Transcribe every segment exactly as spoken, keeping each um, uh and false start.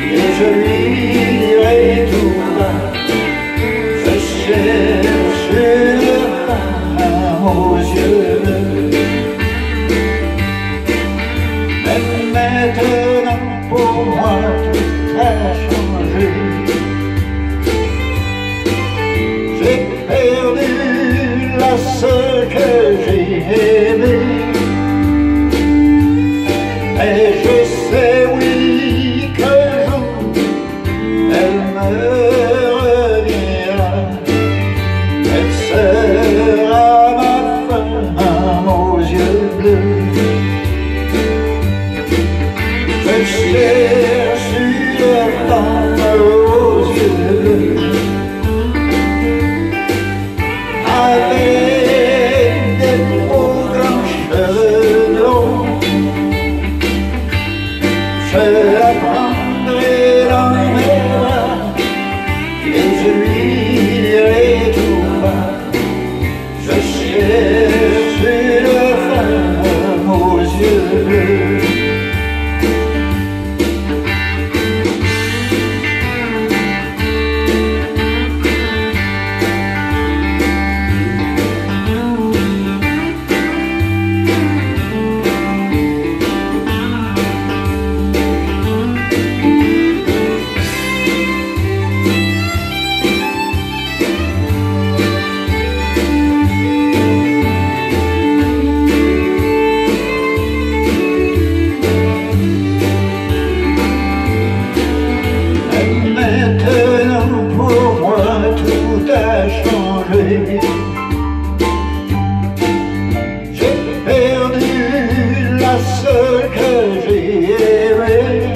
et je lui dirai tout bas, je cherche une femme aux yeux bleus. Mais maintenant pour moi tout a changé. J'ai perdu la seule que j'ai aimée. Et je sais, oui, qu'un jour elle me reviendra. Elle sera ma femme aux yeux bleus. Je cherche une femme aux yeux bleus, avec des beaux grands cheveux blonds. Je la prendrai dans mes bras et je lui dirai tout bas, je cherche une femme aux yeux bleus. J'ai perdu la seule que j'ai aimée,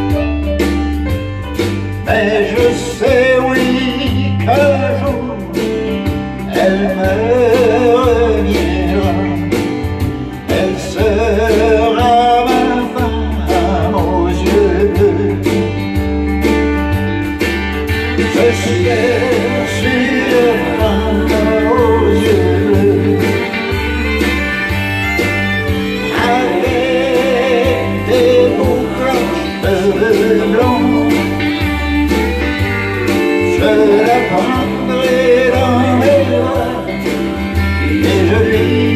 mais je sais, oui, qu'un jour elle me reviendra. Elle sera ma femme aux yeux bleus. Je cherche une femme aux yeux bleus, avec des beaux grands cheveux blonds. Je la prendrai dans mes bras et je lui